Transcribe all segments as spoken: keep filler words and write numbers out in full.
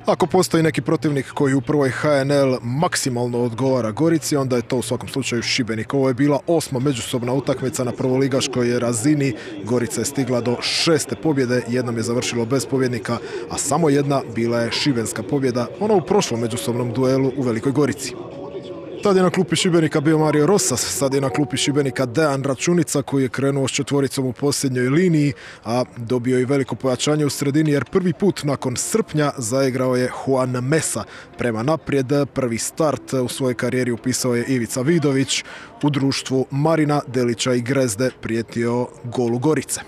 Ako postoji neki protivnik koji u prvoj H N L maksimalno odgovara Gorici, onda je to u svakom slučaju Šibenik. Ovo je bila osma međusobna utakmica na prvoligaškoj razini. Gorica je stigla do šeste pobjede, jednom je završilo bez pobjednika, a samo jedna bila je šibenska pobjeda, ona u prošlom međusobnom duelu u Velikoj Gorici. Tad je na klupi Šibenika bio Mario Rosas, sad je na klupi Šibenika Dejan Računica koji je krenuo s četvoricom u posljednjoj liniji, a dobio i veliko pojačanje u sredini jer prvi put nakon srpnja zaigrao je Juan Mesa. Prema naprijed, prvi start u svojoj karijeri upisao je Ivica Vidović, u društvu Marina, Delića i Grezde prijetio golu Gorice.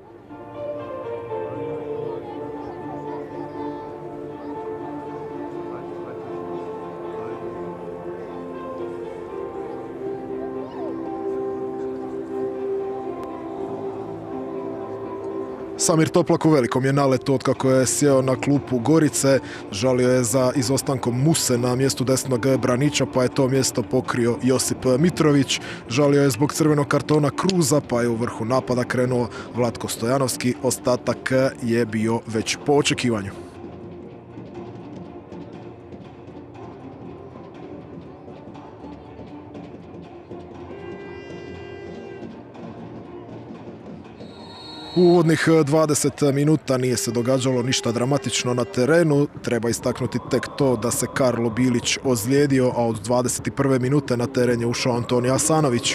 Samir Toplak u velikom je naletu otkako je sjeo na klupu Gorice. Žalio je za izostankom Muse na mjestu desnog braniča, pa je to mjesto pokrio Josip Mitrović. Žalio je zbog crvenog kartona Kruza, pa je u vrhu napada krenuo Vlatko Stojanovski. Ostatak je bio već po očekivanju. U uvodnih dvadeset minuta nije se događalo ništa dramatično na terenu. Treba istaknuti tek to da se Karlo Bilić ozlijedio, a od dvadeset prve minute na teren je ušao Antonija Asanović.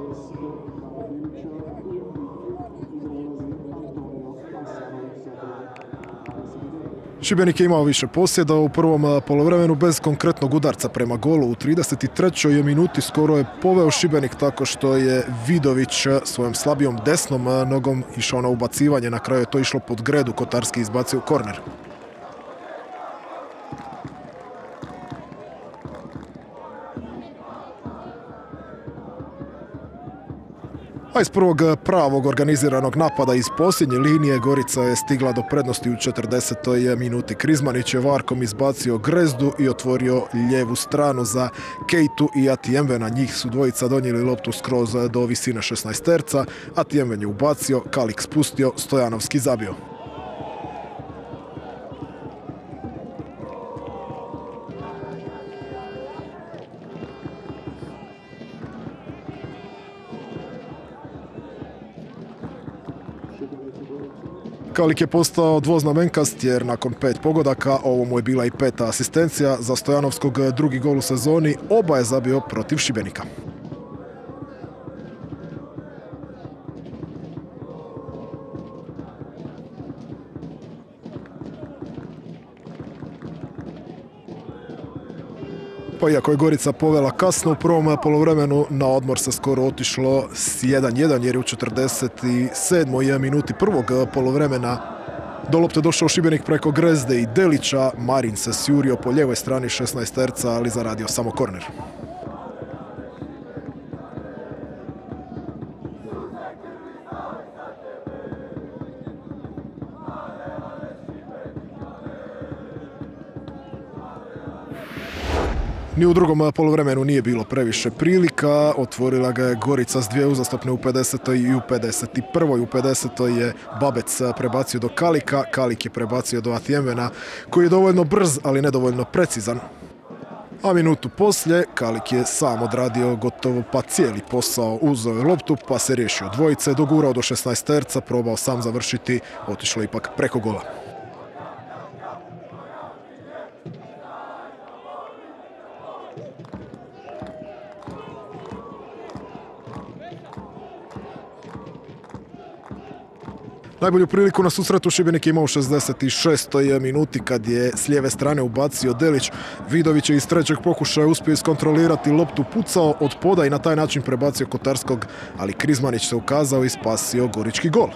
Šibenik je imao više posjeda u prvom poluvremenu bez konkretnog udarca prema golu. U trideset trećoj minuti skoro je poveo Šibenik tako što je Vidović svojom slabijom desnom nogom išao na ubacivanje. Na kraju je to išlo pod gredu, Kotarski izbacio korner. A iz prvog pravog organiziranog napada iz posljednje linije Gorica je stigla do prednosti u četrdesetoj minuti. Krizmanić je varkom izbacio Grezdu i otvorio lijevu stranu za Kejtu i Atiemvena. Njih su dvojica donijeli loptu skroz do visine šesnaesterca. Atiemven je ubacio, Kalik spustio, Stojanovski zabio. Kalik je postao dvoznamenkast jer nakon pet pogodaka ovo mu je bila i peta asistencija. Za Stojanovskog drugi gol u sezoni, oba je zabio protiv Šibenika. Pa iako je Gorica povela kasno u prvom poluvremenu, na odmor se skoro otišlo s jedan jedan jer je u četrdeset sedmoj minuti prvog poluvremena do lopte došao Šibenik preko Grezde i Delića. Marin se sjurio po lijevoj strani šesnaesterca, ali zaradio samo korner. Ni u drugom poluvremenu nije bilo previše prilika, otvorila ga je Gorica s dvije uzastopne u pedesetoj i u pedeset prvoj. U pedesetoj je Babec prebacio do Kalika, Kalik je prebacio do Atiemvena koji je dovoljno brz, ali nedovoljno precizan. A minutu poslije Kalik je sam odradio gotovo pa cijeli posao, uzeo je loptu pa se riješio dvojice, dogurao do šesnaesterca, probao sam završiti, otišlo ipak preko gola. Najbolju priliku na susretu Šibenik je imao u šezdeset šestoj minuti kad je s lijeve strane ubacio Delić. Vidović je iz trećeg pokušaja uspio iskontrolirati loptu, pucao od poda i na taj način prebacio Kotarskog, ali Krizmanić se ukazao i spasio gorički gol.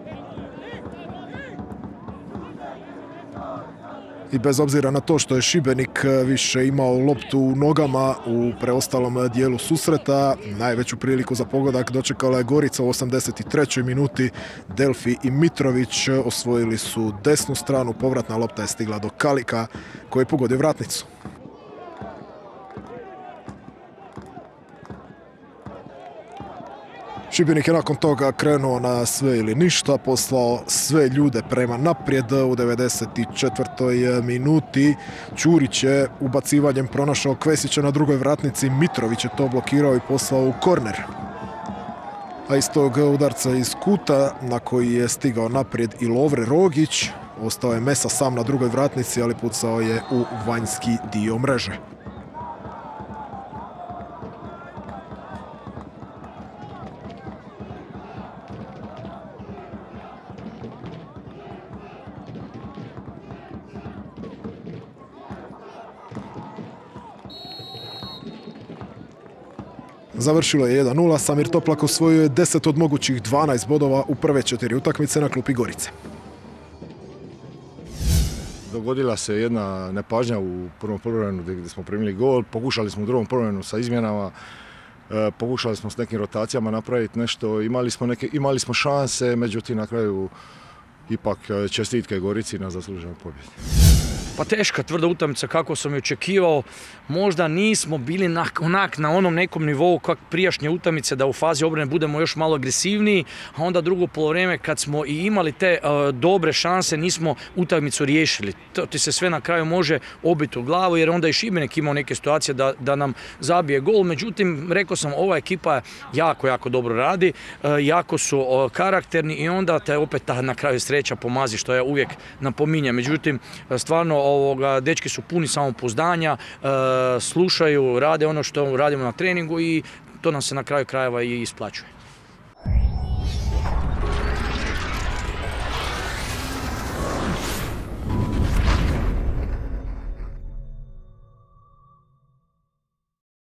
I bez obzira na to što je Šibenik više imao loptu u nogama u preostalom dijelu susreta, najveću priliku za pogodak dočekala je Gorica u osamdeset trećoj minuti. Delfi i Mitrović osvojili su desnu stranu, povratna lopta je stigla do Kalika koji je pogodio vratnicu. Šibenik je nakon toga krenuo na sve ili ništa, poslao sve ljude prema naprijed. U devedeset četvrtoj minuti Ćurić je ubacivanjem pronašao Kvesića na drugoj vratnici, Mitrović je to blokirao i poslao u korner. A iz tog udarca iz kuta na koji je stigao naprijed i Lovre Rogić, ostao je Mesa sam na drugoj vratnici, ali pucao je u vanjski dio mreže. Završilo je jedan nula, Samir Toplak osvojio je deset od mogućih dvanaest bodova u prve četiri utakmice na klupi Gorice. Dogodila se jedna nepažnja u prvom poluvremenu gdje smo primili gol. Pokušali smo u drugom poluvremenu sa izmjenama, e, pokušali smo s nekim rotacijama napraviti nešto, imali smo, neke, imali smo šanse, međutim na kraju ipak čestitke Gorici na zasluženoj pobjedi. Pa teška, tvrda utakmica kako sam je očekivao. Možda nismo bili na, onak na onom nekom nivou kako prijašnje utakmice da u fazi obrane budemo još malo agresivniji, a onda drugo poluvreme kad smo i imali te uh, dobre šanse nismo utakmicu riješili. To ti se sve na kraju može obiti u glavu jer onda i Šibenik imao neke situacije da, da nam zabije gol. Međutim, rekao sam, ova ekipa jako, jako dobro radi, uh, jako su uh, karakterni i onda te opet ta na kraju sreća pomazi što ja uvijek napominjem. Međutim, stvarno ovoga, dečki su puni samopouzdanja, e, slušaju, rade ono što radimo na treningu i to nam se na kraju krajeva i isplaćuje.